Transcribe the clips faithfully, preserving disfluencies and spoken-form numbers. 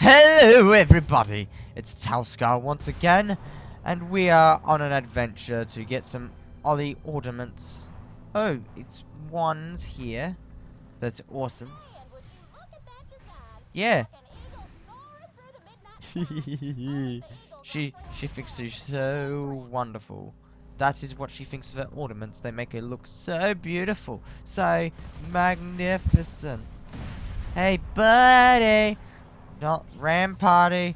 Hello everybody, it's Talscar once again, and we are on an adventure to get some Ollie ornaments. Oh, it's ones here. That's awesome. Hey, and would you look at that design? Yeah. Like an eagle soaring through the midnight sky. Only the eagles she on she three thinks wings. she's so That's right. wonderful. That is what she thinks of her ornaments. They make her look so beautiful, so magnificent. Hey buddy! Not Ram Party.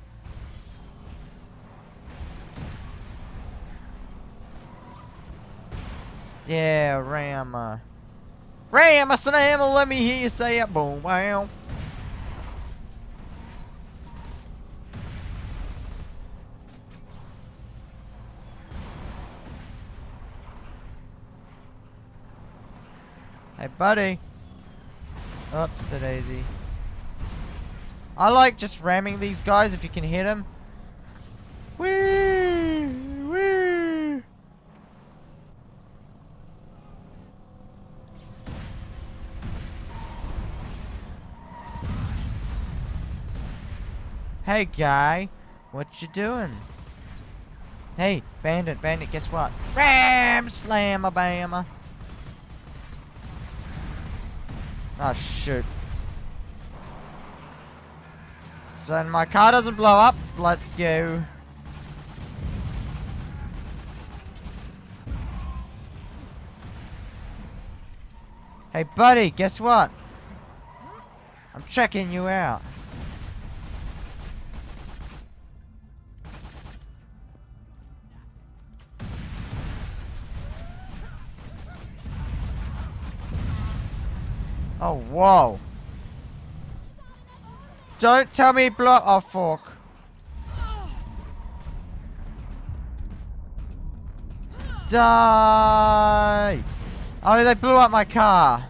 Yeah, Ram. Uh, Ram a slam, let me hear you say it. Boom, wow. Hey, buddy. Oops, a daisy. I like just ramming these guys if you can hit them. Whee! Whee! Hey, guy. What you doing? Hey, bandit, bandit, guess what? Ram! Slamma bamma. Oh, shoot. So my car doesn't blow up. Let's go. Hey, buddy, guess what? I'm checking you out. Oh, whoa. Don't tell me blow- oh, fuck. Die! Oh, they blew up my car.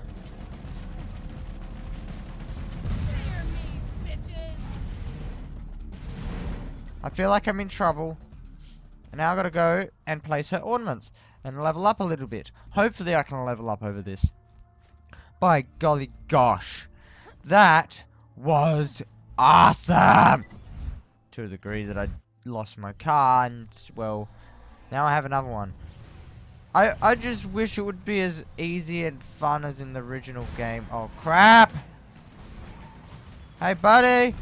I feel like I'm in trouble. And now I gotta go and place her ornaments and level up a little bit. Hopefully I can level up over this. By golly gosh. That was awesome! To the degree that I lost my car and, well, now I have another one. I, I just wish it would be as easy and fun as in the original game. Oh, crap! Hey, buddy!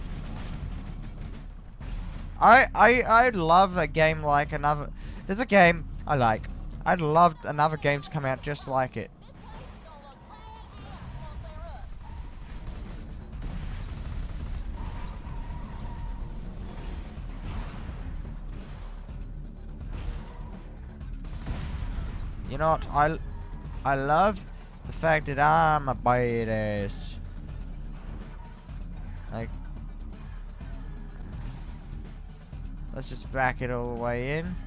I, I, I'd love a game like another... There's a game I like. I'd love another game to come out just like it. You know what? I, I love the fact that I'm a badass. Like, let's just back it all the way in.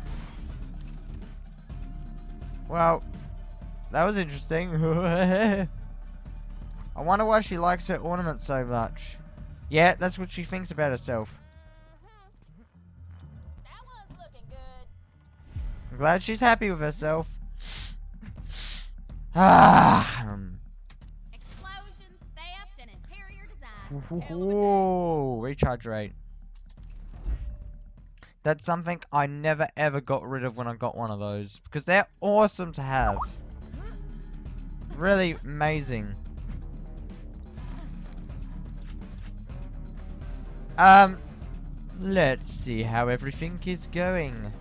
Well, that was interesting. I wonder why she likes her ornament so much. Yeah, that's what she thinks about herself. Mm-hmm. That was looking good. I'm glad she's happy with herself. Ah. Um. Explosions, theft, and interior design. Ooh, recharge rate. That's something I never ever got rid of when I got one of those. Because they're awesome to have. Really amazing. Um, let's see how everything is going.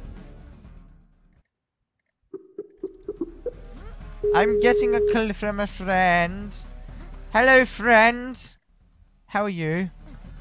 I'm getting a call from a friend. Hello, friend. How are you?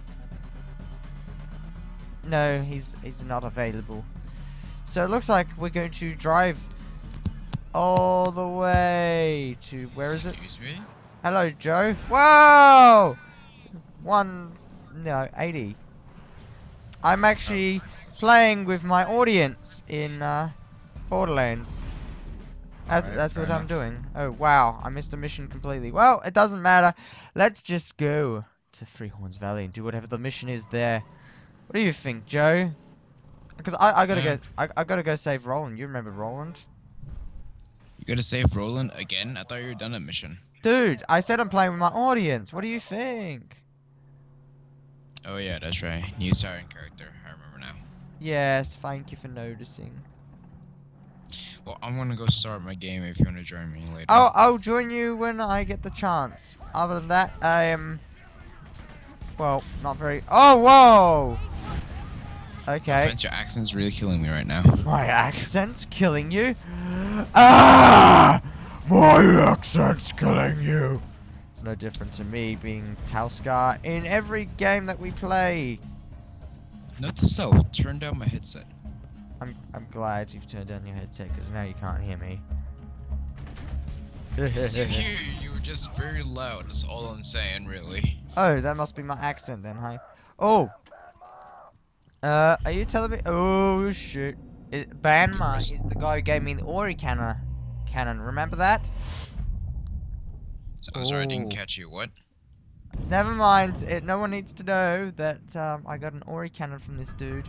No, he's he's not available. So it looks like we're going to drive all the way to where is it? Excuse me? Hello, Joe. Whoa! One no eighty. I'm actually playing with my audience in uh, Borderlands. That's, Alright, that's fair what I'm enough. doing. Oh wow, I missed a mission completely. Well, it doesn't matter. Let's just go to Freehorns Valley and do whatever the mission is there. What do you think, Joe? Because I, I gotta Uh, go. I, I gotta go save Roland. You remember Roland? You gotta save Roland again? I thought you were done at mission. Dude, I said I'm playing with my audience. What do you think? Oh yeah, that's right. New siren character. I remember now. Yes, thank you for noticing. Well, I'm gonna go start my game if you wanna join me later. I'll, I'll join you when I get the chance. Other than that, I am... Well, not very... Oh, whoa! No Okay. offense, your accent's really killing me right now. My accent's killing you? Ah! My accent's killing you! It's no different to me being Talscar in every game that we play. Note to self, turn down my headset. I'm, I'm glad you've turned down your headset, because now you can't hear me. Because you hear you were just very loud, that's all I'm saying, really. Oh, that must be my accent then, hey? Oh! Uh, are you telling me? Oh, shoot. It, Banma is the guy who gave me the Ori cannon. Cannon, remember that? So, I'm sorry I didn't Oh. catch you, what? Never mind, it, no one needs to know that um, I got an Ori cannon from this dude.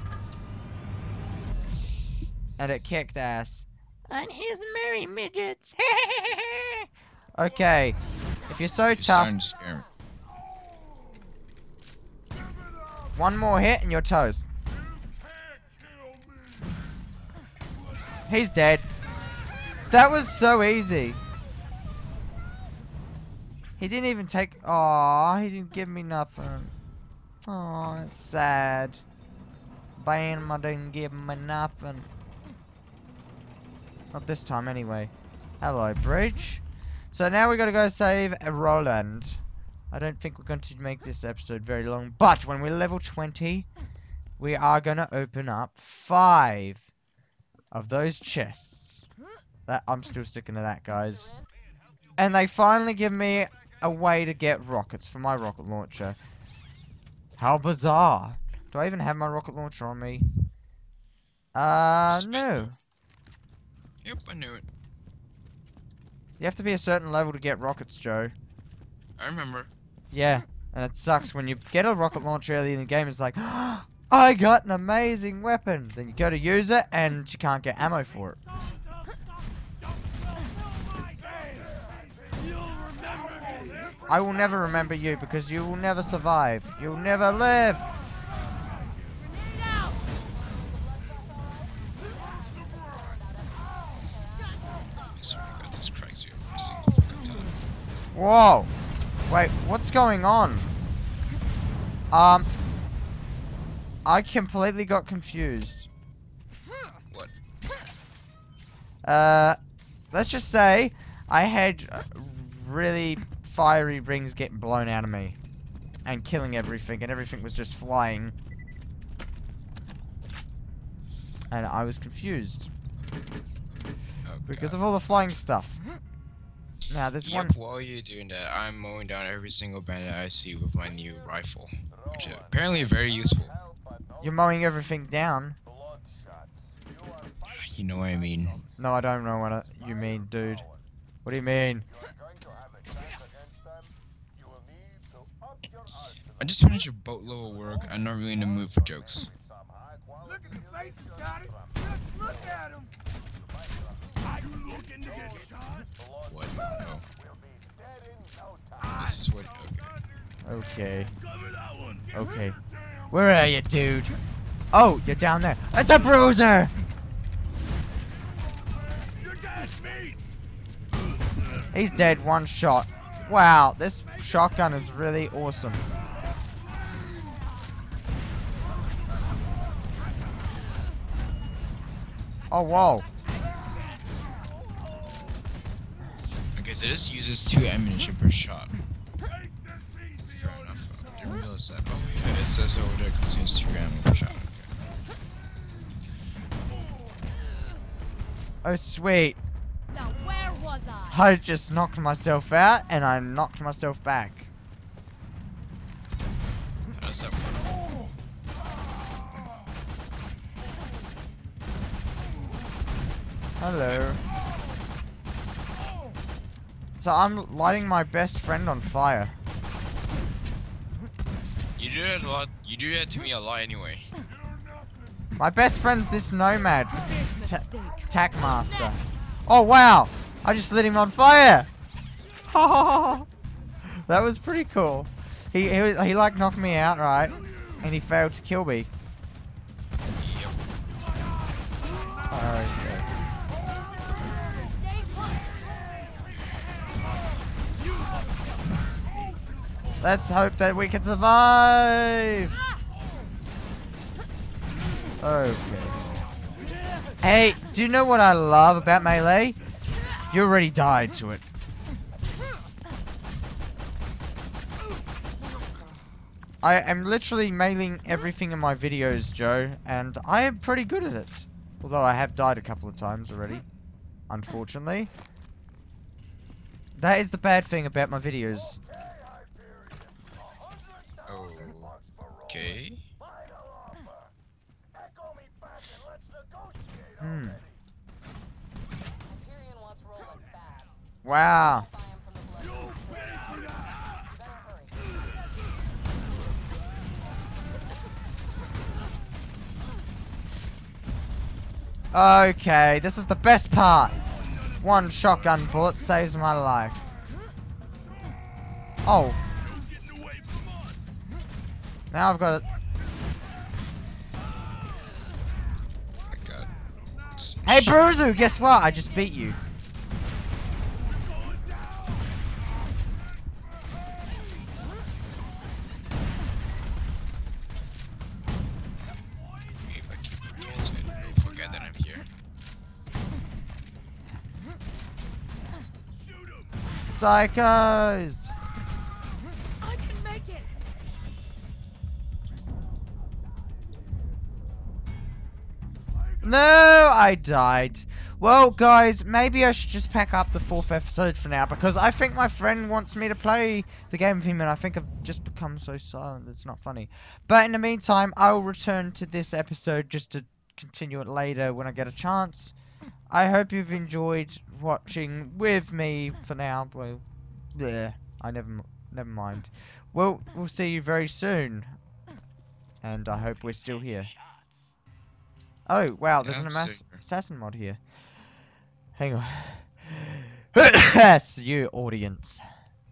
And it kicked ass. And his merry midgets. Okay, if you're so You're tough, starting to scare me. one more hit and you're toast. He's dead. That was so easy. He didn't even take... Aw, he didn't give me nothing. Aw, it's sad. Bam, I didn't give me nothing. Not this time, anyway. Hello, bridge. So now we gotta go save a Roland. I don't think we're going to make this episode very long, but when we're level twenty, we are gonna open up five of those chests. That I'm still sticking to that, guys. And they finally give me a way to get rockets for my rocket launcher. How bizarre. Do I even have my rocket launcher on me? Uh, no. Yep, I knew it. You have to be a certain level to get rockets, Joe. I remember. Yeah, and it sucks when you get a rocket launcher early in the game, it's like, oh, I got an amazing weapon. Then you go to use it, and you can't get ammo for it. I will never remember you, because you will never survive. You'll never live. I swear to God, this cracks me up every single fucking time. Whoa. Wait, what's going on? Um, I completely got confused. What? Uh, let's just say I had uh, really fiery rings getting blown out of me and killing everything, and everything was just flying. And I was confused Oh, because God. of all the flying stuff. Now, there's Yep, one... while you're doing that, I'm mowing down every single bandit I see with my new rifle. Which is apparently very useful. You're mowing everything down. You know what I mean. No, I don't know what I, you mean, dude. What do you mean? I just finished a boatload of work. I'm not really in the mood for jokes. Look at the face, you got it. Just look at him. Are you looking to get shot? What? Oh. This is what. Okay. Okay. Okay. Where are you, dude? Oh, you're down there. It's a bruiser! You're dead meat. He's dead, one shot. Wow, this shotgun is really awesome. Oh, whoa. Okay, so this uses two ammunition per shot. Fair enough. I didn't realize that. Oh, yeah, it says over there it consumes two ammo per shot. Oh, sweet. Now where was I? I just knocked myself out, and I knocked myself back. How does that work? Hello. So I'm lighting my best friend on fire. You do that a lot. You do that to me a lot anyway. My best friend's this nomad. Ta Tack Master. Oh wow! I just lit him on fire! That was pretty cool. He, he, he like knocked me out, right? And he failed to kill me. Yep. Okay. Stay put. Let's hope that we can survive. Okay. Hey, do you know what I love about melee? You already died to it. I am literally mailing everything in my videos, Joe, and I am pretty good at it. Although I have died a couple of times already, unfortunately. That is the bad thing about my videos. Okay. Hmm. Hyperion wants rolling bad. Wow. Buy him from the blood. Better hurry. Okay, this is the best part. One shotgun bullet saves my life. Oh. Now I've got it. I got. Hey, Bruzu, guess what? I just beat you. If I keep looking into it, I'll forget that I'm here. Psychos. I can make it. No, I died. Well, guys, maybe I should just pack up the fourth episode for now, because I think my friend wants me to play the game with him, and I think I've just become so silent, it's not funny. But in the meantime, I will return to this episode just to continue it later when I get a chance. I hope you've enjoyed watching with me for now. Well, yeah, I never, never mind. Well, we'll see you very soon, and I hope we're still here. Oh, wow, there's Yeah, an I'm amass still here. assassin mod here. Hang on. That's you, audience.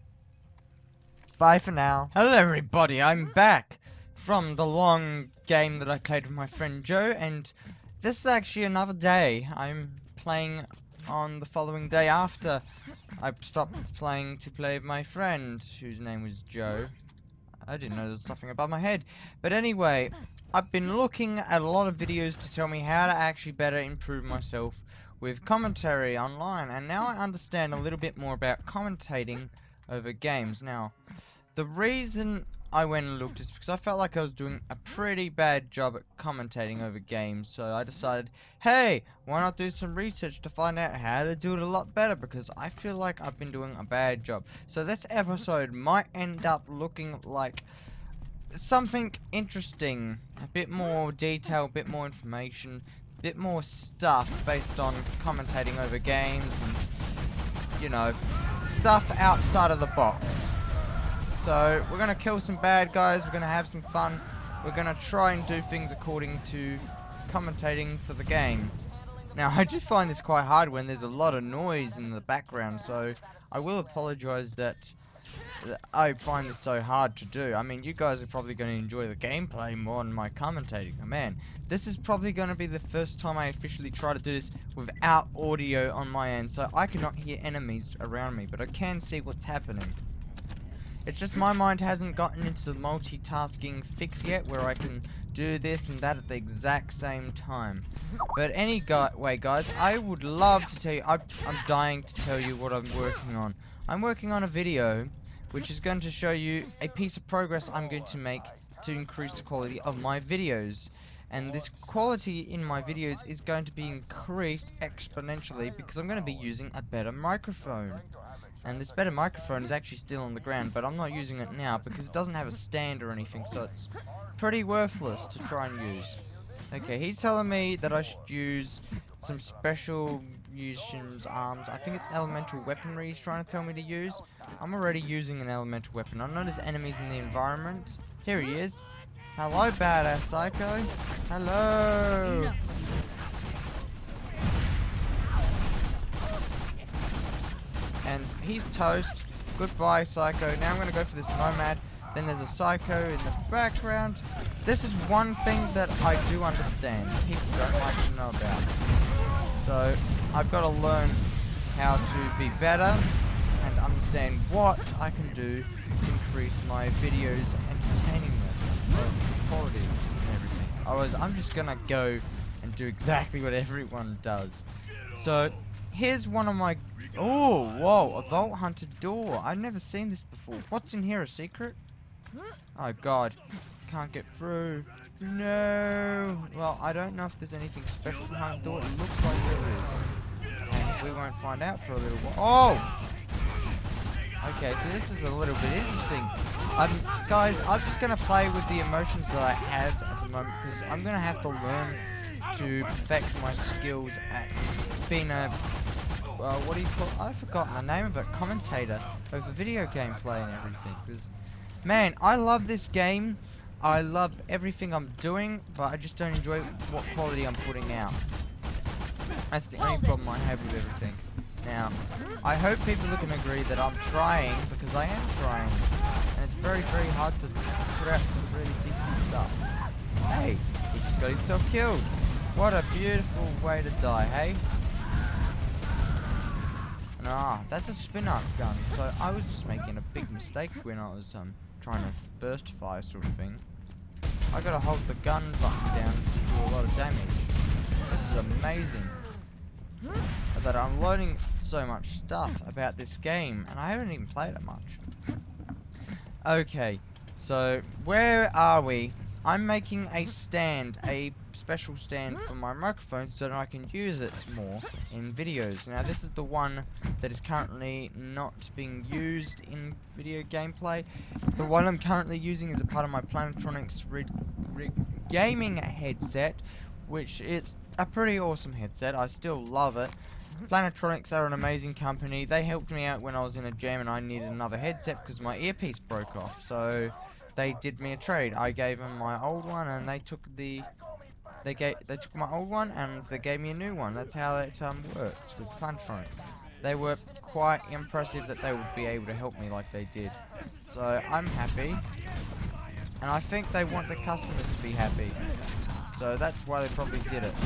Bye for now. Hello, everybody. I'm back from the long game that I played with my friend Joe, and this is actually another day. I'm playing on the following day after I stopped playing to play with my friend, whose name was Joe. I didn't know there was something above my head. But anyway, I've been looking at a lot of videos to tell me how to actually better improve myself with commentary online, and now I understand a little bit more about commentating over games. Now, the reason I went and looked is because I felt like I was doing a pretty bad job at commentating over games, so I decided, hey, why not do some research to find out how to do it a lot better, because I feel like I've been doing a bad job. So this episode might end up looking like something interesting, a bit more detail, a bit more information, a bit more stuff based on commentating over games and, you know, stuff outside of the box. So we're gonna kill some bad guys, we're gonna have some fun, we're gonna try and do things according to commentating for the game. Now, I do find this quite hard when there's a lot of noise in the background, so I will apologize that I find this so hard to do. I mean, you guys are probably going to enjoy the gameplay more than my commentating. Man, this is probably going to be the first time I officially try to do this without audio on my end, so I cannot hear enemies around me, but I can see what's happening. It's just my mind hasn't gotten into the multitasking fix yet, where I can do this and that at the exact same time. But anyway, guys, I would love to tell you, I, I'm dying to tell you what I'm working on. I'm working on a video which is going to show you a piece of progress I'm going to make to increase the quality of my videos. And this quality in my videos is going to be increased exponentially because I'm going to be using a better microphone. And this better microphone is actually still on the ground, but I'm not using it now because it doesn't have a stand or anything, so it's pretty worthless to try and use. Okay, he's telling me that I should use some special munitions arms. I think it's elemental weaponry he's trying to tell me to use. I'm already using an elemental weapon. I know there's enemies in the environment. Here he is. Hello, badass psycho. Hello. No. And he's toast. Goodbye, psycho. Now I'm going to go for this nomad. Then there's a psycho in the background. this is one thing that I do understand. People don't like to know about. So I've got to learn how to be better and understand what I can do to increase my videos' entertainingness, of quality and everything. Otherwise, I'm just gonna go and do exactly what everyone does. So here's one of my. Oh, whoa! A Vault Hunter door. I've never seen this before. What's in here? A secret? Oh God, can't get through. No. Well, I don't know if there's anything special behind the door. It looks like there is, and we won't find out for a little while. Oh. Okay, so this is a little bit interesting. Um, guys, I'm just gonna play with the emotions that I have at the moment because I'm gonna have to learn to perfect my skills at being a. Uh, what do you call? I've forgotten the name of it. Commentator over video gameplay and everything. Because, man, I love this game. I love everything I'm doing, but I just don't enjoy what quality I'm putting out. That's the only problem I have with everything. Now, I hope people can agree that I'm trying, because I am trying. And it's very, very hard to put out some really decent stuff. Hey, he just got himself killed. What a beautiful way to die, hey? Ah, that's a spin-up gun. So I was just making a big mistake when I was um trying to burst fire sort of thing. I gotta hold the gun button down to do a lot of damage. This is amazing. That I'm learning so much stuff about this game, and I haven't even played it much. Okay, so where are we? I'm making a stand, a special stand for my microphone so that I can use it more in videos. Now this is the one that is currently not being used in video gameplay. The one I'm currently using is a part of my Plantronics rig, rig gaming headset, which is a pretty awesome headset. I still love it. Plantronics are an amazing company. They helped me out when I was in a jam and I needed another headset because my earpiece broke off. So they did me a trade. I gave them my old one, and they took the they gave they took my old one and they gave me a new one. That's how it um worked with Plantronics. They were quite impressive that they would be able to help me like they did. So I'm happy, and I think they want the customers to be happy. So that's why they probably did it.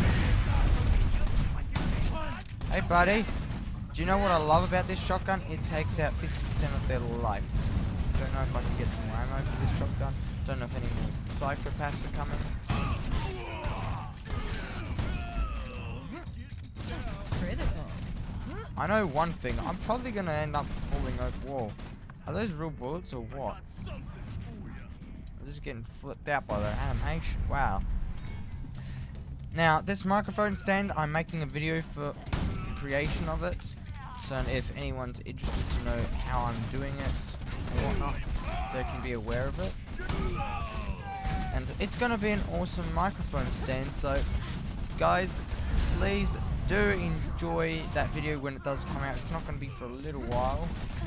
Hey buddy, do you know what I love about this shotgun? It takes out fifty percent of their life. Don't know if I can get some more ammo for this shotgun. Don't know if any more psychopaths are coming. Critical. I know one thing. I'm probably going to end up falling over wall. Are those real bullets or what? I'm just getting flipped out by the animation. Wow. Now, this microphone stand, I'm making a video for the creation of it. So if anyone's interested to know how I'm doing it and whatnot, they can be aware of it. And it's going to be an awesome microphone stand, so guys, please do enjoy that video when it does come out. It's not going to be for a little while,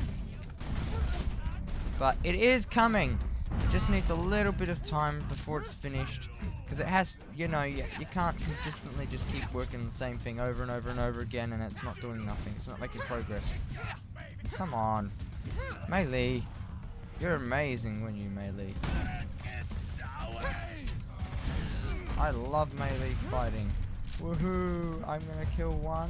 but it is coming. It just needs a little bit of time before it's finished, because it has, you know, you, you can't consistently just keep working the same thing over and over and over again and it's not doing nothing. It's not making progress. Come on. Melee. You're amazing when you melee. I love melee fighting. Woohoo! I'm gonna kill one.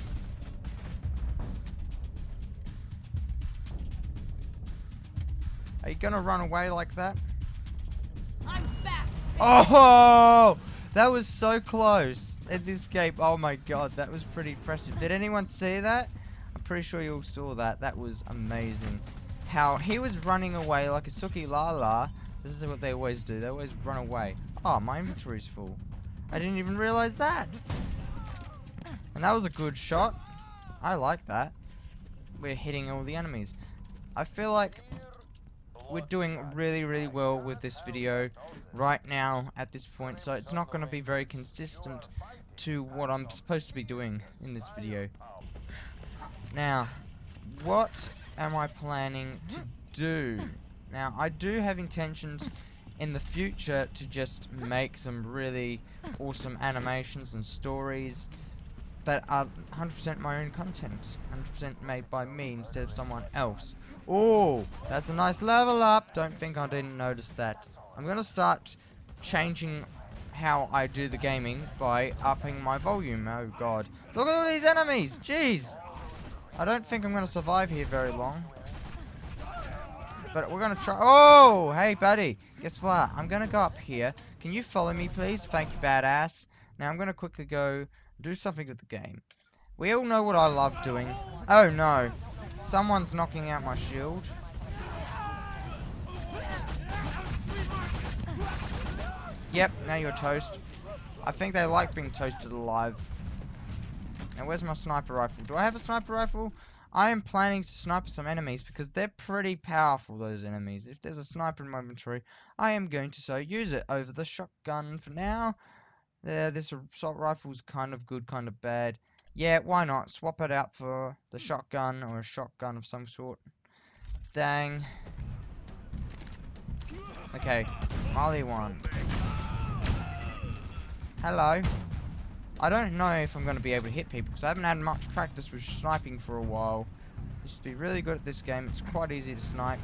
Are you gonna run away like that? I'm back. Oh! That was so close in this game. Oh my god, that was pretty impressive. Did anyone see that? I'm pretty sure you all saw that. That was amazing. How he was running away like a Suki Lala. This is what they always do. They always run away. Oh, my inventory's full. I didn't even realize that. And that was a good shot. I like that. We're hitting all the enemies. I feel like we're doing really, really well with this video right now at this point. So it's not going to be very consistent to what I'm supposed to be doing in this video. Now, what am I planning to do? Now, I do have intentions in the future to just make some really awesome animations and stories that are one hundred percent my own content, one hundred percent made by me instead of someone else. Oh, that's a nice level up. Don't think I didn't notice that. I'm gonna start changing how I do the gaming by upping my volume. Oh god. Look at all these enemies! Jeez! I don't think I'm going to survive here very long. But we're going to try. Oh! Hey, buddy. Guess what? I'm going to go up here. Can you follow me, please? Thank you, badass. Now I'm going to quickly go do something with the game. We all know what I love doing. Oh, no. Someone's knocking out my shield. Yep, now you're toast. I think they like being toasted alive. Now, where's my sniper rifle? Do I have a sniper rifle? I am planning to sniper some enemies because they're pretty powerful, those enemies. If there's a sniper in my inventory, I am going to so use it over the shotgun for now. Yeah, this assault rifle's kind of good, kind of bad. Yeah, why not? Swap it out for the shotgun or a shotgun of some sort. Dang. Okay, Molly one. Hello. I don't know if I'm going to be able to hit people because I haven't had much practice with sniping for a while. I used to be really good at this game. It's quite easy to snipe.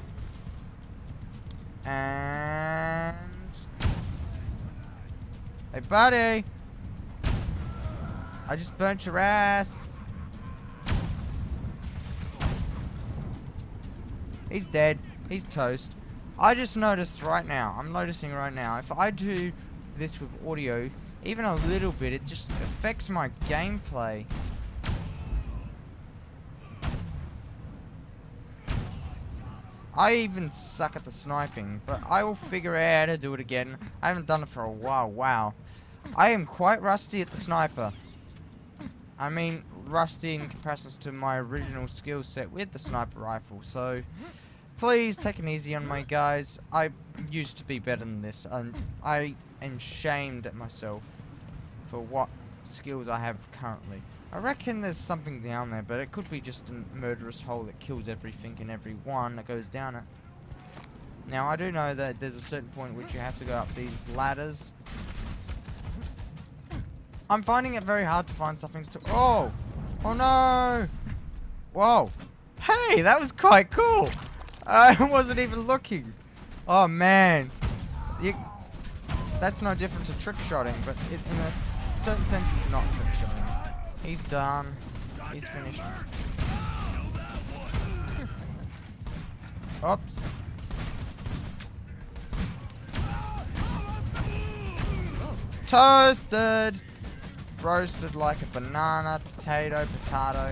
And... Hey, buddy! I just burnt your ass. He's dead. He's toast. I just noticed right now, I'm noticing right now, if I do this with audio, even a little bit, it just affects my gameplay. I even suck at the sniping, but I will figure out how to do it again. I haven't done it for a while. Wow. I am quite rusty at the sniper. I mean, rusty in comparison to my original skill set with the sniper rifle, so please take it easy on my guys. I used to be better than this, and I am shamed at myself for what skills I have currently. I reckon there's something down there, but it could be just a murderous hole that kills everything and everyone that goes down it. Now, I do know that there's a certain point which you have to go up these ladders. I'm finding it very hard to find something to... Oh! Oh no! Whoa! Hey, that was quite cool! I wasn't even looking. Oh man. You, that's no different to trick shotting, but it, in a certain sense it's not trick shotting. He's done. He's finished. Oops. Toasted! Roasted like a banana, potato, potato.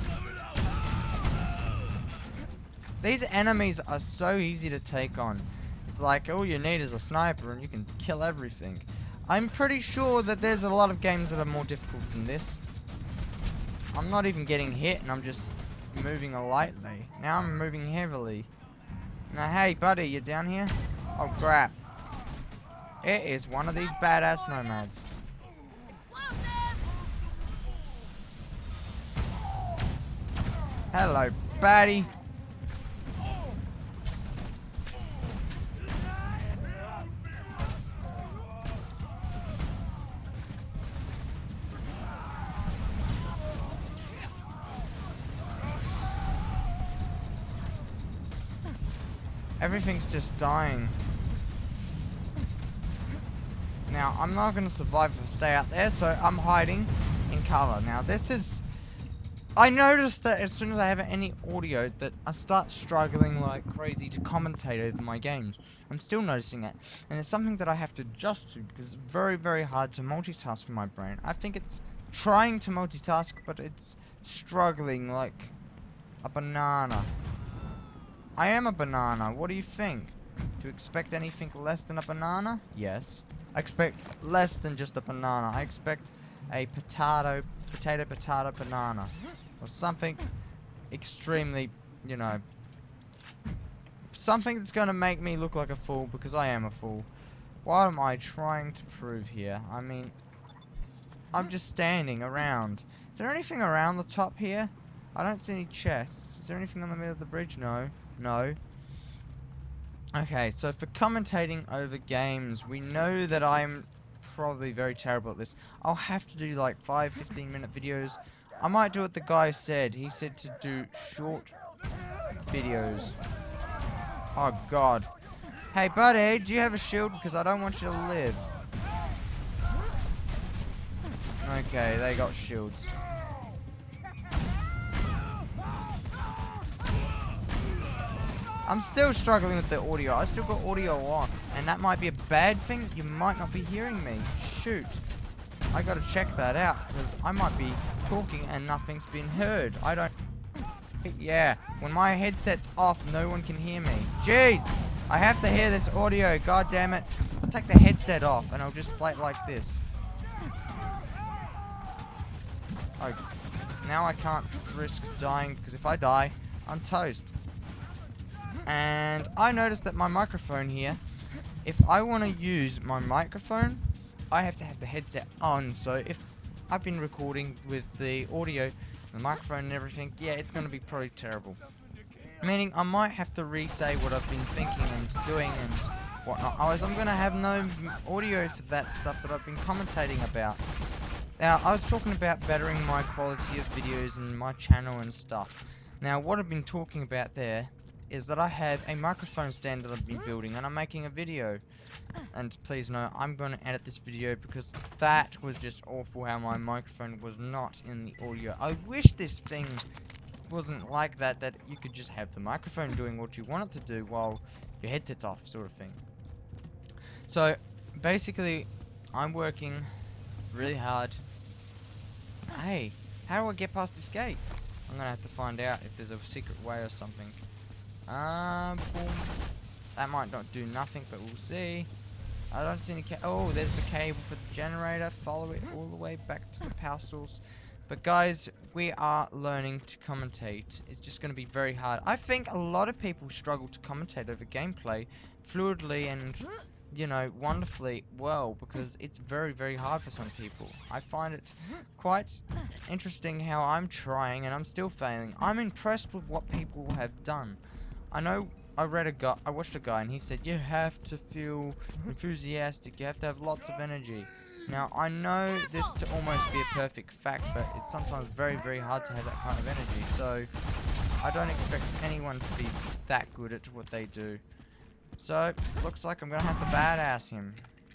These enemies are so easy to take on. It's like all you need is a sniper and you can kill everything. I'm pretty sure that there's a lot of games that are more difficult than this. I'm not even getting hit and I'm just moving lightly. Now I'm moving heavily. Now hey buddy, you down here? Oh crap. It is one of these badass nomads. Hello, buddy. Everything's just dying. Now, I'm not going to survive if I stay out there, so I'm hiding in cover. Now, this is... I noticed that as soon as I have any audio, that I start struggling like crazy to commentate over my games. I'm still noticing it. And it's something that I have to adjust to, because it's very, very hard to multitask for my brain. I think it's trying to multitask, but it's struggling like a banana. I am a banana. What do you think? Do you expect anything less than a banana? Yes. I expect less than just a banana. I expect a potato, potato, potato, banana. Or something extremely, you know, something that's going to make me look like a fool, because I am a fool. What am I trying to prove here? I mean, I'm just standing around. Is there anything around the top here? I don't see any chests. Is there anything on the middle of the bridge? No. No. Okay, so for commentating over games, we know that I'm probably very terrible at this. I'll have to do like five, fifteen minute videos. I might do what the guy said. He said to do short videos. Oh god. Hey, buddy, do you have a shield? Because I don't want you to live. Okay, they got shields. I'm still struggling with the audio. I still got audio on. And that might be a bad thing. You might not be hearing me. Shoot. I gotta check that out. Because I might be talking and nothing's been heard. I don't... Yeah. When my headset's off, no one can hear me. Jeez. I have to hear this audio. God damn it. I'll take the headset off and I'll just play it like this. Oh. Now I can't risk dying. Because if I die, I'm toast. And I noticed that my microphone here, if I want to use my microphone, I have to have the headset on. So if I've been recording with the audio, the microphone and everything, yeah, it's going to be probably terrible. Meaning I might have to re-say what I've been thinking and doing and whatnot. Otherwise I'm going to have no audio for that stuff that I've been commentating about. Now, I was talking about bettering my quality of videos and my channel and stuff. Now, what I've been talking about there is that I have a microphone stand that I've been building and I'm making a video. And please know, I'm going to edit this video because that was just awful how my microphone was not in the audio. I wish this thing wasn't like that, that you could just have the microphone doing what you want it to do while your headset's off, sort of thing. So, basically, I'm working really hard. Hey, how do I get past this gate? I'm going to have to find out if there's a secret way or something. Um, boom. That might not do nothing, but we'll see. I don't see any ca- Oh, there's the cable for the generator. Follow it all the way back to the power source. But guys, we are learning to commentate. It's just going to be very hard. I think a lot of people struggle to commentate over gameplay fluidly and, you know, wonderfully well, because it's very, very hard for some people. I find it quite interesting how I'm trying and I'm still failing. I'm impressed with what people have done. I know I read a guy, I watched a guy and he said you have to feel enthusiastic, you have to have lots of energy. Now I know this to almost be a perfect fact, but it's sometimes very very hard to have that kind of energy, so I don't expect anyone to be that good at what they do. So, looks like I'm gonna have to badass him.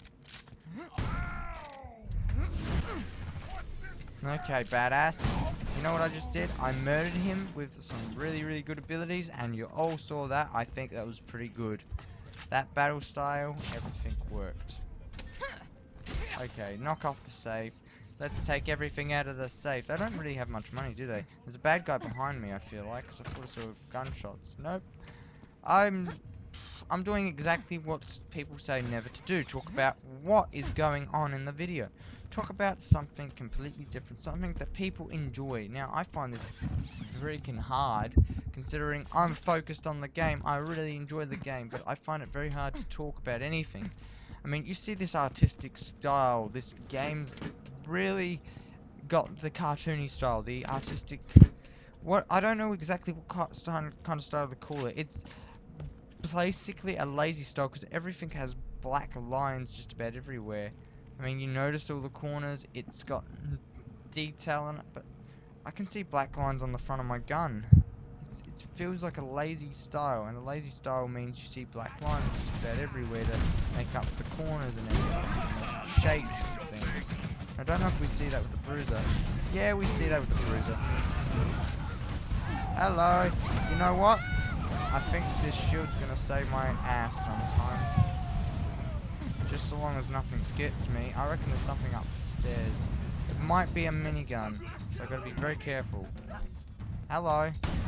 Okay, badass. You know what I just did? I murdered him with some really, really good abilities, and you all saw that. I think that was pretty good. That battle style, everything worked. Okay, knock off the safe. Let's take everything out of the safe. They don't really have much money, do they? There's a bad guy behind me, I feel like, because I thought I saw gunshots. Nope. I'm... I'm doing exactly what people say never to do. Talk about what is going on in the video. Talk about something completely different. Something that people enjoy. Now, I find this freaking hard, considering I'm focused on the game. I really enjoy the game, but I find it very hard to talk about anything. I mean, you see this artistic style. This game's really got the cartoony style. The artistic... What? I don't know exactly what kind of style to call it. It's... basically a lazy style because everything has black lines just about everywhere. I mean, you notice all the corners, it's got detail on it, but I can see black lines on the front of my gun. It's, it feels like a lazy style, and a lazy style means you see black lines just about everywhere to make up the corners and everything, and shapes and things. I don't know if we see that with the bruiser. Yeah, we see that with the bruiser. Hello. You know what? I think this shield's gonna save my ass sometime. Just so long as nothing gets me. I reckon there's something up the stairs. It might be a minigun, so I gotta be very careful. Hello.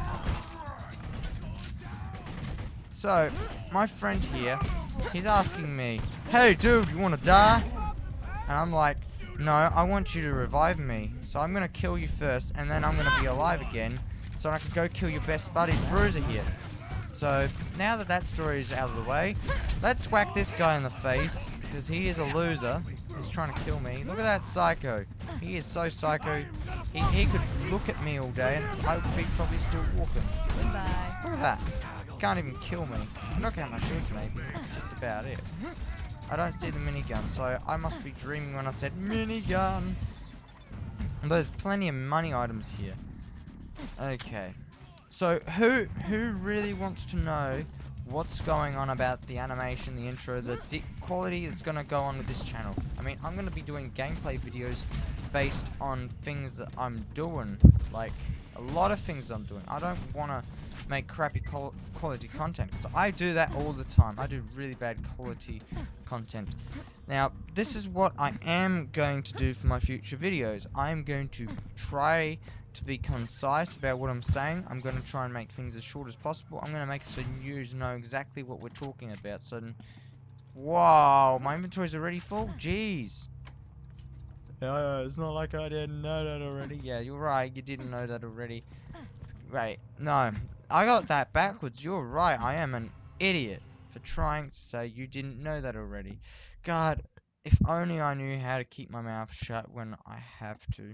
So, my friend here, he's asking me, hey dude, you wanna die? And I'm like, no, I want you to revive me. So I'm gonna kill you first, and then I'm gonna be alive again, so I can go kill your best buddy, Bruiser here. So, now that that story is out of the way, let's whack this guy in the face, because he is a loser. He's trying to kill me. Look at that psycho. He is so psycho. He, he could look at me all day, and I would be probably still walking. Goodbye. Look at that. He can't even kill me. Look how my shields maybe. That's just about it. I don't see the minigun, so I must be dreaming when I said minigun. And there's plenty of money items here. Okay. So, who who really wants to know what's going on about the animation, the intro, the di quality that's going to go on with this channel. I mean, I'm going to be doing gameplay videos based on things that I'm doing, like a lot of things I'm doing. I don't want to make crappy quality content, because I do that all the time. I do really bad quality content. Now, this is what I am going to do for my future videos. I am going to try to be concise about what I'm saying. I'm going to try and make things as short as possible. I'm going to make it so you know exactly what we're talking about. So, wow, my inventory's already full? Jeez. Uh, it's not like I didn't know that already. Yeah, you're right, you didn't know that already. Right, no, I got that backwards. You're right, I am an idiot for trying to say you didn't know that already. God, if only I knew how to keep my mouth shut when I have to.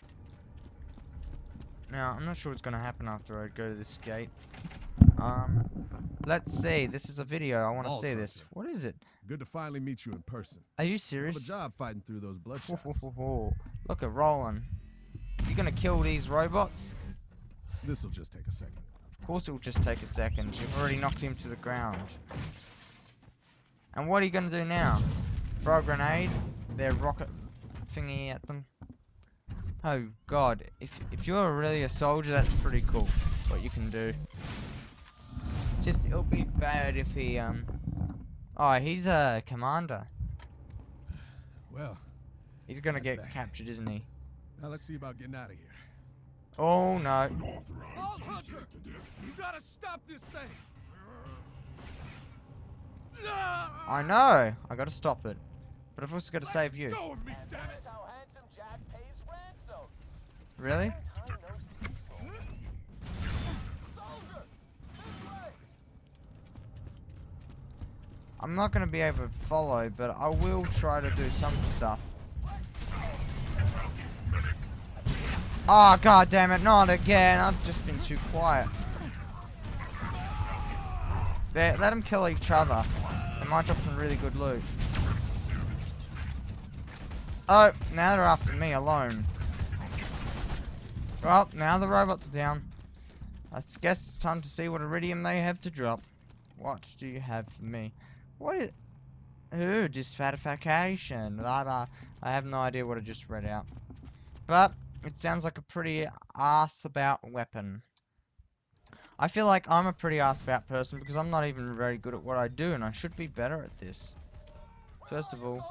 Now, I'm not sure what's going to happen after I go to this gate. Um, let's see. This is a video. I want to see this. What is it? Good to finally meet you in person. Are you serious? Have a job fighting through those bloodshots. Look at Roland. You going to kill these robots? This'll just take a second. Of course it will just take a second. You've already knocked him to the ground. And what are you going to do now? Throw a grenade? Their rocket thingy at them? Oh god, if if you're really a soldier, that's pretty cool. What you can do. Just it'll be bad if he um. Oh, he's a commander. Well, he's gonna get that. captured, isn't he? Now let's see about getting out of here. Oh no! Vault Hunter, you gotta stop this thing. I know. I gotta stop it, but I've also got to save you. Go with me, damn it. That's how handsome Jack pays ransoms. Really? Time no see. Soldier, this way. I'm not gonna be able to follow, but I will try to do some stuff. Oh god damn it, not again. I've just been too quiet. There, let them kill each other. They might drop some really good loot. Oh, now they're after me alone. Well, now the robots are down. I guess it's time to see what iridium they have to drop. What do you have for me? What is... Ooh, dissatisfaction. I have no idea what I just read out. But, it sounds like a pretty ass-about weapon. I feel like I'm a pretty ass-about person because I'm not even very good at what I do, and I should be better at this. First of all...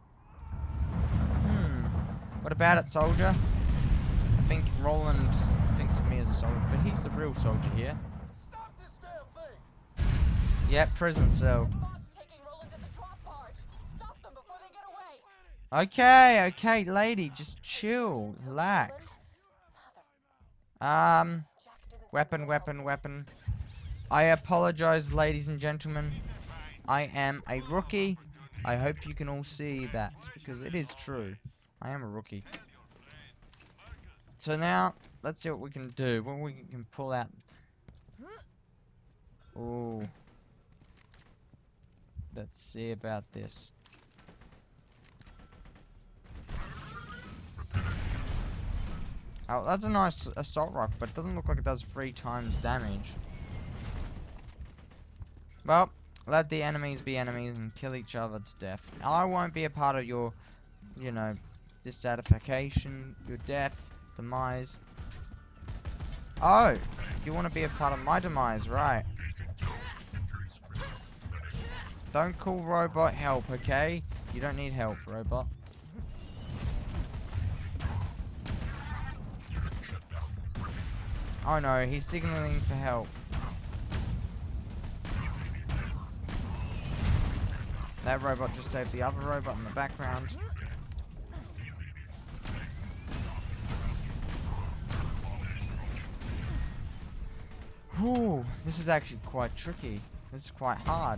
Hmm. What about it, soldier? I think Roland thinks of me as a soldier, but he's the real soldier here. Stop this damn thing. Yep, prison cell. Okay, okay, lady, just chill, relax. Um, weapon, weapon, weapon. I apologize, ladies and gentlemen. I am a rookie. I hope you can all see that, because it is true. I am a rookie. So now, let's see what we can do. What we can pull out. Ooh. Let's see about this. Oh, that's a nice assault rifle, but it doesn't look like it does three times damage. Well, let the enemies be enemies and kill each other to death. I won't be a part of your, you know, dissatisfaction, your death, demise. Oh, you want to be a part of my demise, right? Don't call robot help, okay? You don't need help, robot. Oh no, he's signaling for help. That robot just saved the other robot in the background. Whew, this is actually quite tricky. This is quite hard.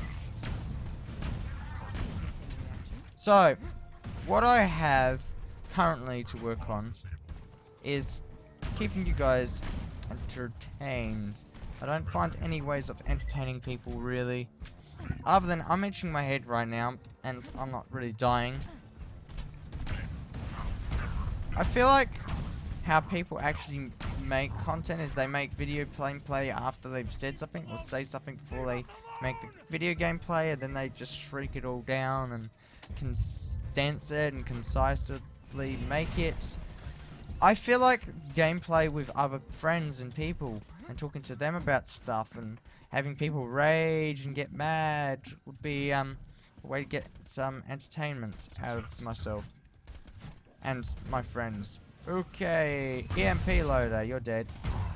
So, what I have currently to work on is keeping you guys entertained. I don't find any ways of entertaining people really, other than I'm itching my head right now and I'm not really dying. I feel like how people actually make content is they make video gameplay after they've said something or say something before they make the video gameplay, and then they just shrink it all down and condense it and concisely make it. I feel like gameplay with other friends and people and talking to them about stuff and having people rage and get mad would be um, a way to get some entertainment out of myself and my friends. Okay, E M P loader, you're dead.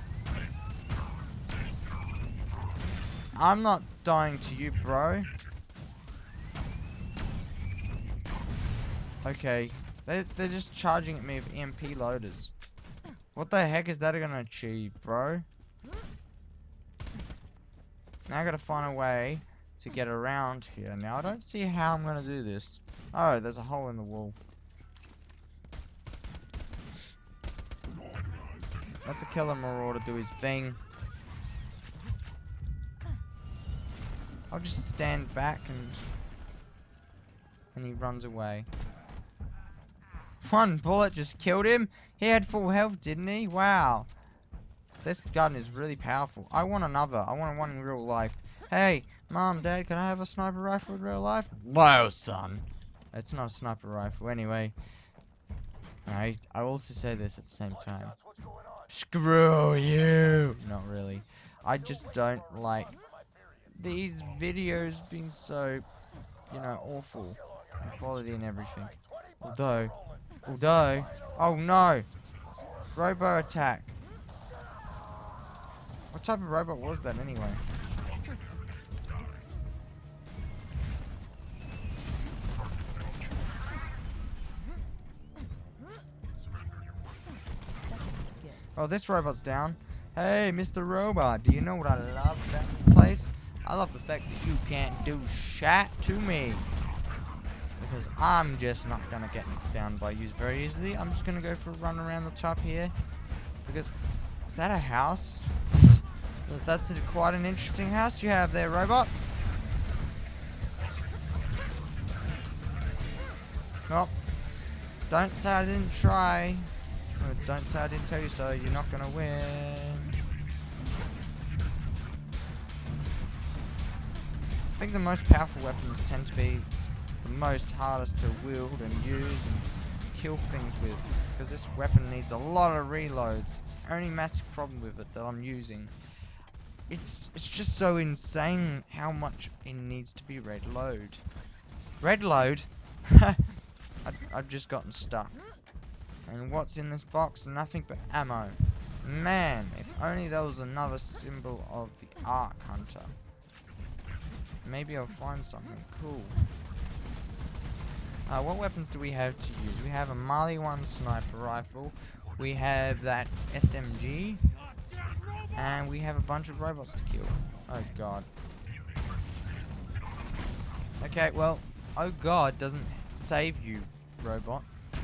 I'm not dying to you, bro. Okay, they, they're just charging at me with E M P loaders. What the heck is that gonna achieve, bro? Now I gotta find a way to get around here. Now I don't see how I'm gonna do this. Oh, there's a hole in the wall. Let the killer marauder do his thing. I'll just stand back and and he runs away. One bullet just killed him. He had full health, didn't he? Wow. This gun is really powerful. I want another. I want one in real life. Hey, Mom, Dad, can I have a sniper rifle in real life? No, son. It's not a sniper rifle anyway. I I also say this at the same time. Screw you! Not really. I just don't like these videos being so, you know, awful in quality and everything. Although, although, oh no! Robo attack. What type of robot was that anyway? Oh, this robot's down. Hey, Mister Robot, do you know what I love about this place? I love the fact that you can't do shit to me. Because I'm just not gonna get knocked down by you very easily. I'm just gonna go for a run around the top here. Because, is that a house? That's a, quite an interesting house you have there, robot. Nope. Don't say I didn't try. Oh, don't say I didn't tell you so. You're not gonna win. I think the most powerful weapons tend to be the most hardest to wield and use and kill things with. Because this weapon needs a lot of reloads. It's the only massive problem with it that I'm using. It's it's just so insane how much it needs to be red load. Red load? I, I've just gotten stuck. And what's in this box? Nothing but ammo. Man, if only there was another symbol of the Ark Hunter. Maybe I'll find something cool. Uh, what weapons do we have to use? We have a Marley one sniper rifle. We have that S M G. And we have a bunch of robots to kill. Oh god. Okay, well, oh god doesn't save you, robot.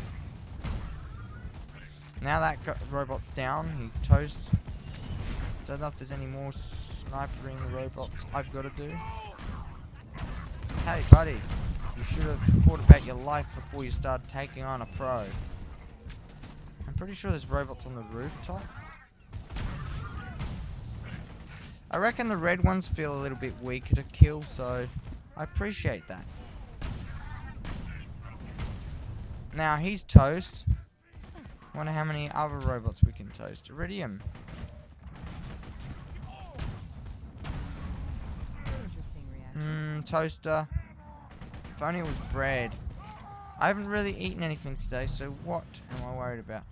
Now that robot's down, he's toast. Don't know if there's any more snipering robots I've got to do. Hey buddy, you should have thought about your life before you started taking on a pro. I'm pretty sure there's robots on the rooftop. I reckon the red ones feel a little bit weaker to kill, so I appreciate that. Now he's toast. Wonder how many other robots we can toast. Iridium. Hmm, toaster. If only it was bread. I haven't really eaten anything today, so what am I worried about?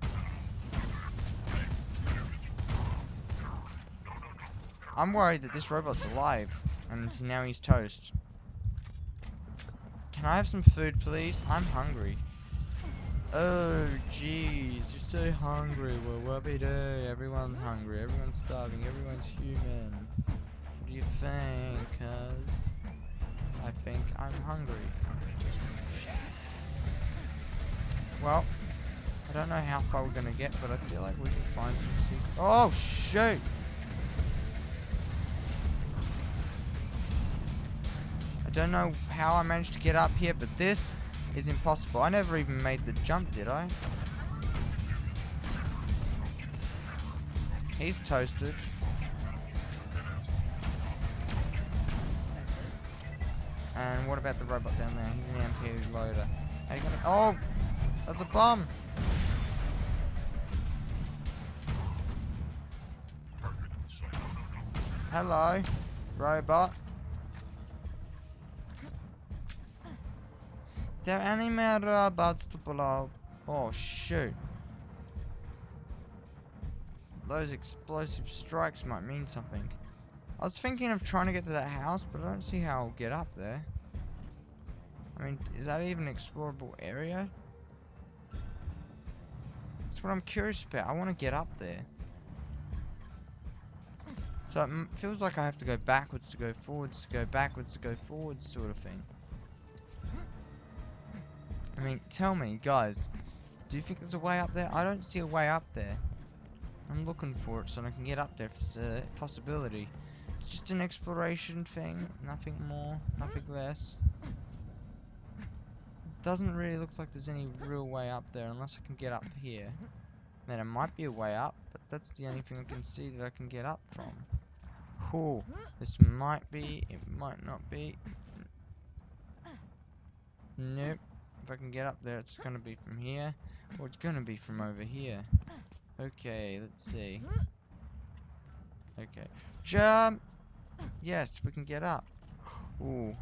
I'm worried that this robot's alive, and now he's toast. Can I have some food, please? I'm hungry. Oh, jeez, you're so hungry. Well, whoopie doo. Everyone's hungry. Everyone's starving. Everyone's human. What do you think, cuz? I think I'm hungry. Well, I don't know how far we're gonna get, but I feel like we can find some secret. Oh, shoot! I don't know how I managed to get up here, but this is impossible. I never even made the jump, did I? He's toasted. And what about the robot down there? He's an E M P loader. How you gonna? Oh, that's a bomb. Hello, robot. Is there any more robots to blow? Oh shoot. Those explosive strikes might mean something. I was thinking of trying to get to that house, but I don't see how I'll get up there. I mean, is that even an explorable area? That's what I'm curious about. I want to get up there. So it m feels like I have to go backwards to go forwards, to go backwards to go forwards sort of thing. I mean, tell me, guys, do you think there's a way up there? I don't see a way up there. I'm looking for it so I can get up there if there's a possibility. It's just an exploration thing, nothing more, nothing less. Doesn't really look like there's any real way up there unless I can get up here. Then it might be a way up, but that's the only thing I can see that I can get up from. Cool. This might be, it might not be. Nope. If I can get up there, it's gonna be from here, or it's gonna be from over here. Okay, let's see. Okay. Jump! Yes, we can get up. Ooh.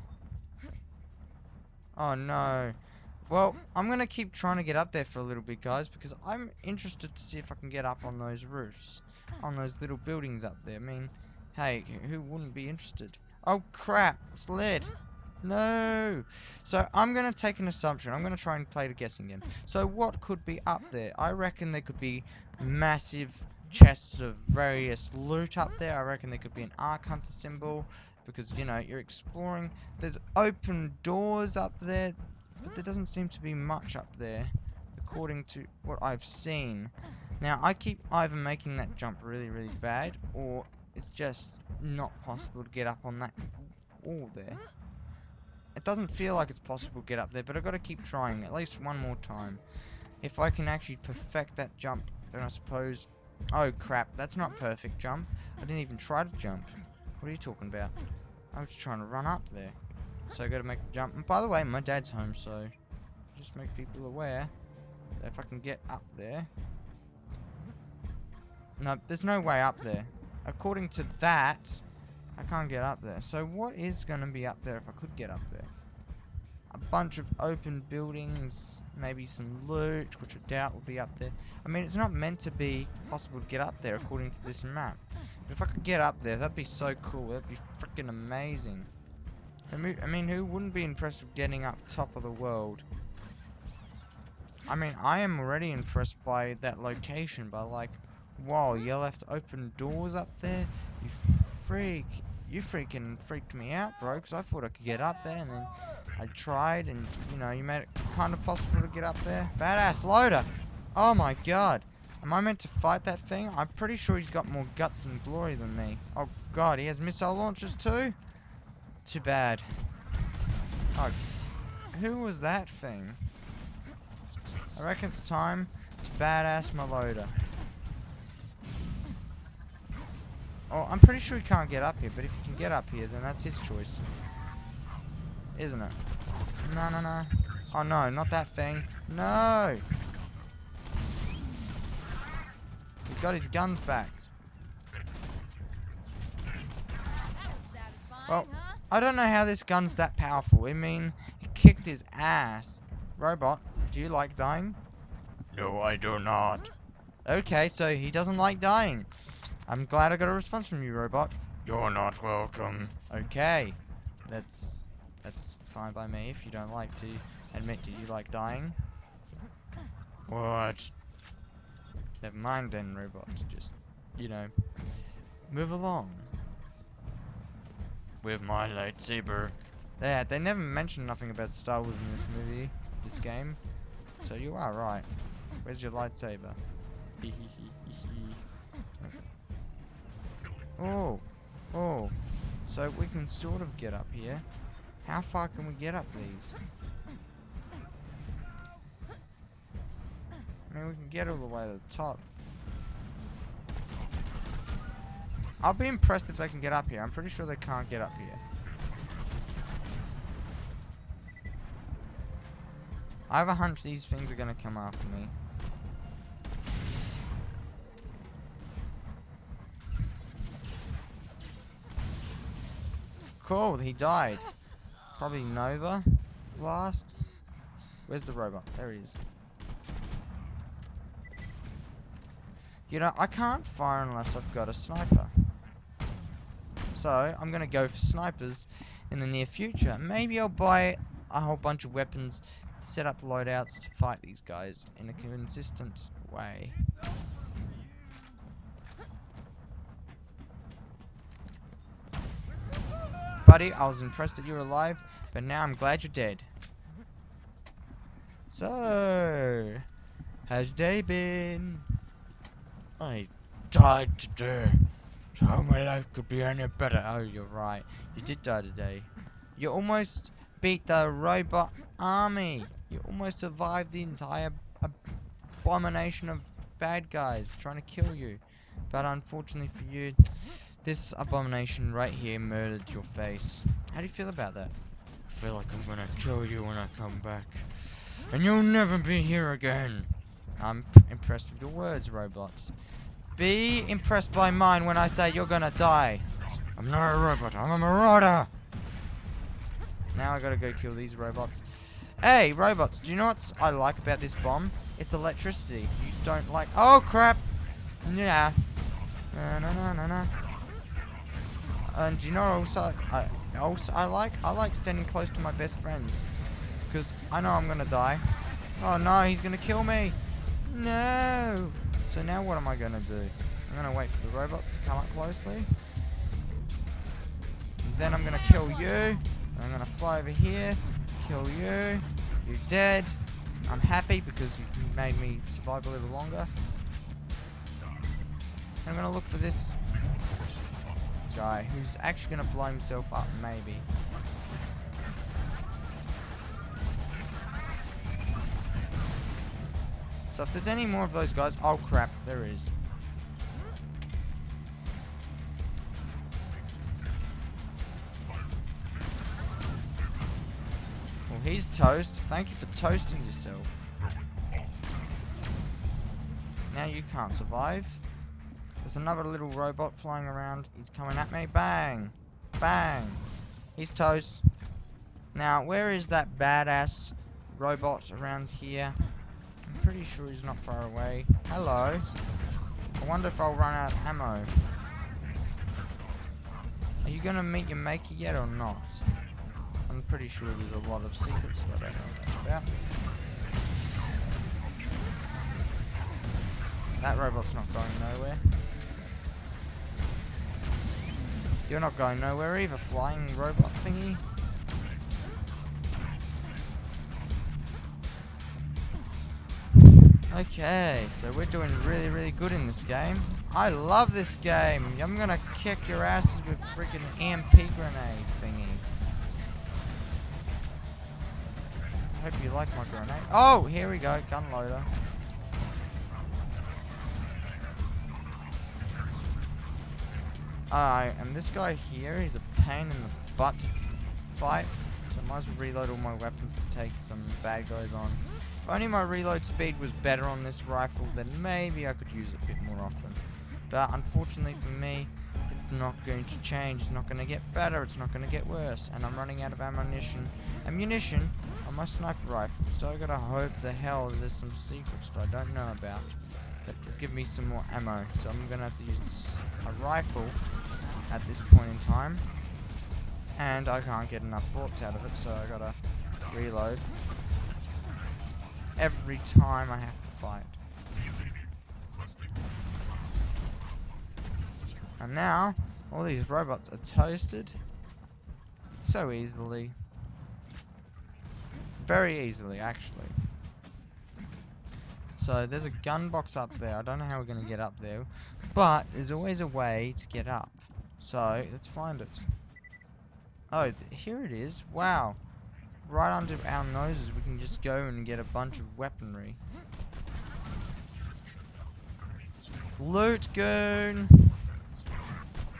Oh no. Well, I'm gonna keep trying to get up there for a little bit, guys, because I'm interested to see if I can get up on those roofs. On those little buildings up there. I mean, hey, who wouldn't be interested? Oh crap, it's lead. No. So, I'm gonna take an assumption. I'm gonna try and play the guessing game. So, what could be up there? I reckon there could be massive chests of various loot up there. I reckon there could be an Ark Hunter symbol. Because, you know, you're exploring. There's open doors up there. But there doesn't seem to be much up there. According to what I've seen. Now, I keep either making that jump really, really bad. Or it's just not possible to get up on that wall there. It doesn't feel like it's possible to get up there. But I've got to keep trying at least one more time. If I can actually perfect that jump, then I suppose... Oh, crap. That's not perfect jump. I didn't even try to jump. What are you talking about? I was just trying to run up there. So I gotta make the jump. And by the way, my dad's home, so just make people aware that if I can get up there. No, there's no way up there. According to that, I can't get up there. So what is gonna be up there if I could get up there? A bunch of open buildings, maybe some loot, which I doubt will be up there. I mean, it's not meant to be possible to get up there according to this map. But if I could get up there, that'd be so cool. That'd be freaking amazing. I mean, I mean, who wouldn't be impressed with getting up top of the world? I mean, I am already impressed by that location, but like, wow, you left open doors up there? You freak. You freaking freaked me out, bro, because I thought I could get up there, and then I tried, and, you know, you made it kind of possible to get up there. Badass loader! Oh my god. Am I meant to fight that thing? I'm pretty sure he's got more guts and glory than me. Oh god, he has missile launchers too? Too bad. Oh, who was that thing? I reckon it's time to badass my loader. Oh, I'm pretty sure he can't get up here, but if he can get up here, then that's his choice. Isn't it? No, no, no. Oh no, not that thing. No! He got his guns back. Well, I don't know how this gun's that powerful. I mean, it kicked his ass. Robot, do you like dying? No, I do not. Okay, so he doesn't like dying. I'm glad I got a response from you, robot. You're not welcome. Okay, that's that's fine by me if you don't like to admit that you like dying. What? Never mind then, robots. Just, you know, move along. With my lightsaber. Yeah, they never mentioned nothing about Star Wars in this movie, this game. So you are right. Where's your lightsaber? Oh, oh. So we can sort of get up here. How far can we get up these? I mean, we can get all the way to the top. I'll be impressed if they can get up here. I'm pretty sure they can't get up here. I have a hunch these things are gonna come after me. Cool, he died. Probably Nova last. Where's the robot? There he is. You know, I can't fire unless I've got a sniper. So, I'm gonna go for snipers in the near future. Maybe I'll buy a whole bunch of weapons, set up loadouts to fight these guys in a consistent way. Buddy, I was impressed that you're alive, but now I'm glad you're dead. So, how's your day been? I died today, so how my life could be any better. Oh, you're right. You did die today. You almost beat the robot army. You almost survived the entire abomination of bad guys trying to kill you. But unfortunately for you, this abomination right here murdered your face. How do you feel about that? I feel like I'm gonna kill you when I come back. And you'll never be here again. I'm impressed with your words, Roblox. Be impressed by mine when I say you're gonna die. I'm not a robot, I'm a marauder. Now I gotta go kill these robots. Hey, robots, do you know what I like about this bomb? It's electricity. You don't like... Oh, crap! Yeah. Na na na na na. And do you know what also I also I like? I like standing close to my best friends. Because I know I'm gonna die. Oh no, he's gonna kill me! No! So now what am I gonna do? I'm gonna wait for the robots to come up closely. And then I'm gonna kill you. And I'm gonna fly over here. Kill you. You're dead. I'm happy because you made me survive a little longer. I'm gonna look for this guy who's actually gonna blow himself up, maybe. So if there's any more of those guys, oh crap, there is. Well, he's toast. Thank you for toasting yourself. Now you can't survive. There's another little robot flying around. He's coming at me. Bang! Bang! He's toast. Now, where is that badass robot around here? I'm pretty sure he's not far away. Hello. I wonder if I'll run out of ammo. Are you gonna meet your maker yet or not? I'm pretty sure there's a lot of secrets that I don't know much about. That robot's not going nowhere. You're not going nowhere either, flying robot thingy. Okay, so we're doing really, really good in this game. I love this game. I'm gonna kick your asses with freaking E M P grenade thingies. I hope you like my grenade. Oh, here we go, gun loader. Alright, and this guy here, he's a pain in the butt to fight. So I might as well reload all my weapons to take some bad guys on. If only my reload speed was better on this rifle, then maybe I could use it a bit more often. But unfortunately for me, it's not going to change. It's not going to get better. It's not going to get worse. And I'm running out of ammunition. Ammunition on my sniper rifle. So I gotta hope the hell there's some secrets that I don't know about that will give me some more ammo. So I'm gonna have to use a rifle at this point in time. And I can't get enough bullets out of it, so I gotta reload every time I have to fight. And now, all these robots are toasted so easily. Very easily, actually. So, there's a gun box up there. I don't know how we're going to get up there. But, there's always a way to get up. So, let's find it. Oh, here it is. Wow. Right under our noses, we can just go and get a bunch of weaponry. Loot goon!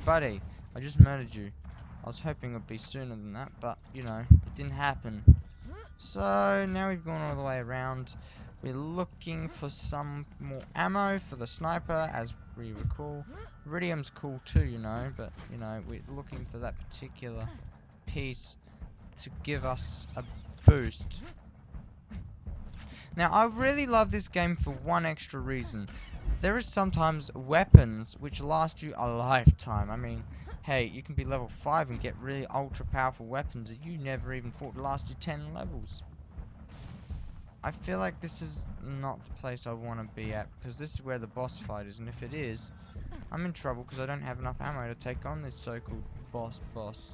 buddy. I just murdered you. I was hoping it'd be sooner than that, but, you know, it didn't happen. So, now we've gone all the way around. We're looking for some more ammo for the sniper, as we recall. Iridium's cool too, you know, but, you know, we're looking for that particular piece to give us a boost. Now, I really love this game for one extra reason. There is sometimes weapons which last you a lifetime. I mean, hey, you can be level five and get really ultra powerful weapons that you never even thought would last you ten levels. I feel like this is not the place I want to be at, because this is where the boss fight is, and if it is, I'm in trouble because I don't have enough ammo to take on this so-called boss boss.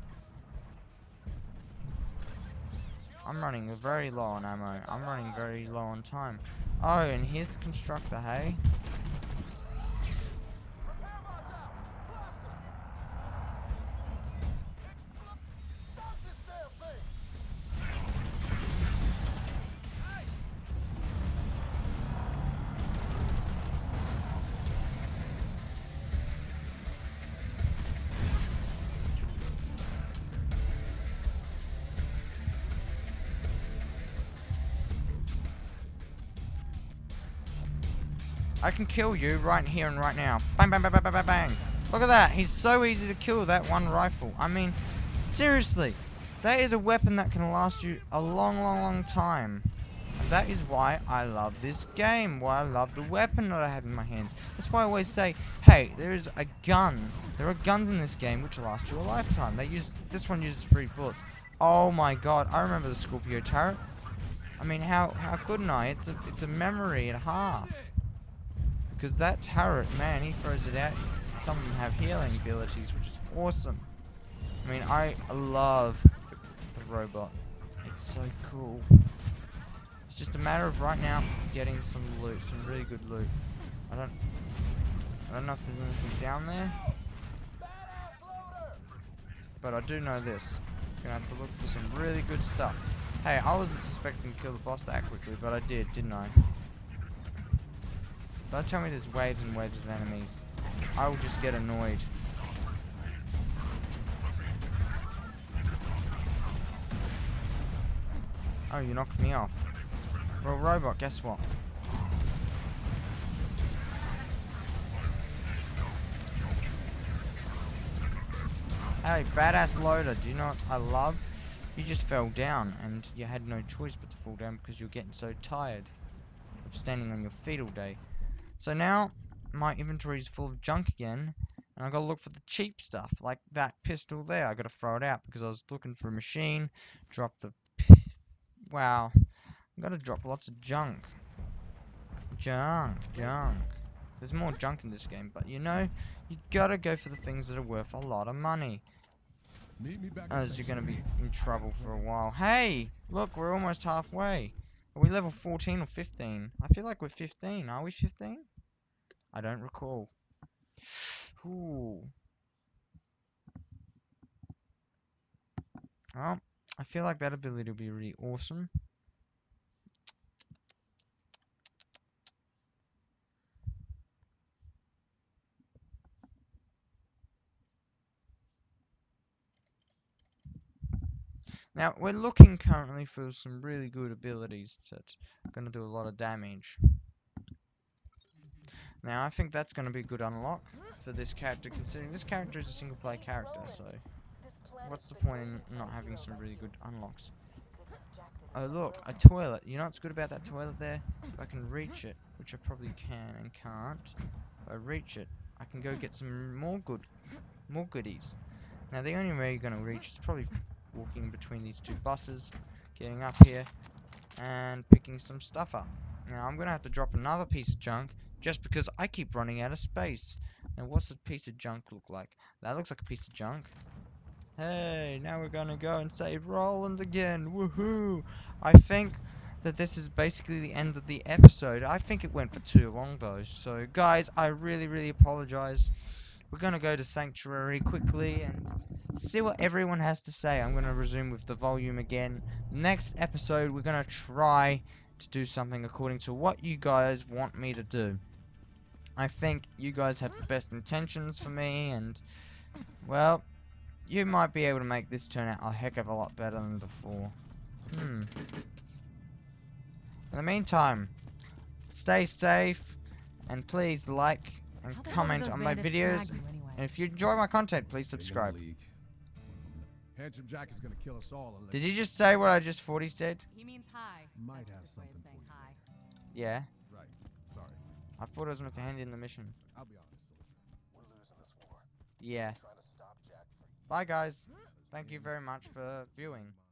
I'm running very low on ammo. I'm running very low on time. Oh, and here's the constructor, hey? Repair bots out. Blast 'em. Expl- Stop this damn thing. I can kill you right here and right now. Bang, bang, bang, bang, bang, bang, bang. Look at that. He's so easy to kill with that one rifle. I mean, seriously. That is a weapon that can last you a long, long, long time. And that is why I love this game. Why I love the weapon that I have in my hands. That's why I always say, hey, there is a gun. There are guns in this game which last you a lifetime. They use this one uses three bullets. Oh my god. I remember the Scorpio turret. I mean, how, how couldn't I? It's a, it's a memory and a half. Because that turret, man, he throws it out. Some of them have healing abilities, which is awesome. I mean, I love the, the robot. It's so cool. It's just a matter of right now getting some loot, some really good loot. I don't, I don't know if there's anything down there, Badass loader. but I do know this. Gonna have to look for some really good stuff. Hey, I wasn't suspecting to kill the boss that quickly, but I did, didn't I? Don't tell me there's waves and waves of enemies. I will just get annoyed. Oh, you knocked me off. Well, robot, guess what? Hey, badass loader, do you know what I love? You just fell down, and you had no choice but to fall down because you're getting so tired of standing on your feet all day. So now, my inventory is full of junk again, and I gotta look for the cheap stuff, like that pistol there. I gotta throw it out because I was looking for a machine, drop the... Wow. I gotta drop lots of junk. Junk, junk. There's more junk in this game, but you know, you gotta go for the things that are worth a lot of money. Meet me back As you're gonna be in trouble for a while. Hey! Look, we're almost halfway. Are we level fourteen or fifteen? I feel like we're fifteen. Are we fifteen? I don't recall. Ooh. Well, I feel like that ability will be really awesome. Now, we're looking currently for some really good abilities that are going to do a lot of damage. Now, I think that's going to be a good unlock for this character, considering this character is a single player character, so what's the point in not having some really good unlocks? Oh look, a toilet. You know what's good about that toilet there? If I can reach it, which I probably can and can't, if I reach it, I can go get some more good, more goodies. Now, the only way you're going to reach is probably walking between these two buses, getting up here, and picking some stuff up. Now, I'm going to have to drop another piece of junk, just because I keep running out of space. Now, what's a piece of junk look like? That looks like a piece of junk. Hey, now we're going to go and save Roland again. Woohoo! I think that this is basically the end of the episode. I think it went for too long, though. So, guys, I really, really apologize. We're going to go to Sanctuary quickly and see what everyone has to say. I'm going to resume with the volume again. Next episode, we're going to try to do something according to what you guys want me to do. I think you guys have the best intentions for me, and, well, you might be able to make this turn out a heck of a lot better than before. Hmm. In the meantime, stay safe, and please like and How the hell did comment those on my bandits videos. snag you anyway? And if you enjoy my content, please Stay in the subscribe. league. Handsome Jack is gonna kill us all unless Did you just say what I just forty said? He means hi. Might That's have his way of something saying for you. hi. Yeah. Right. Sorry. I thought I was meant to hand in the mission. I'll be honest, soldier. We're losing this war. Yeah. Trying to stop Jack from Bye, guys. Thank you very much for viewing.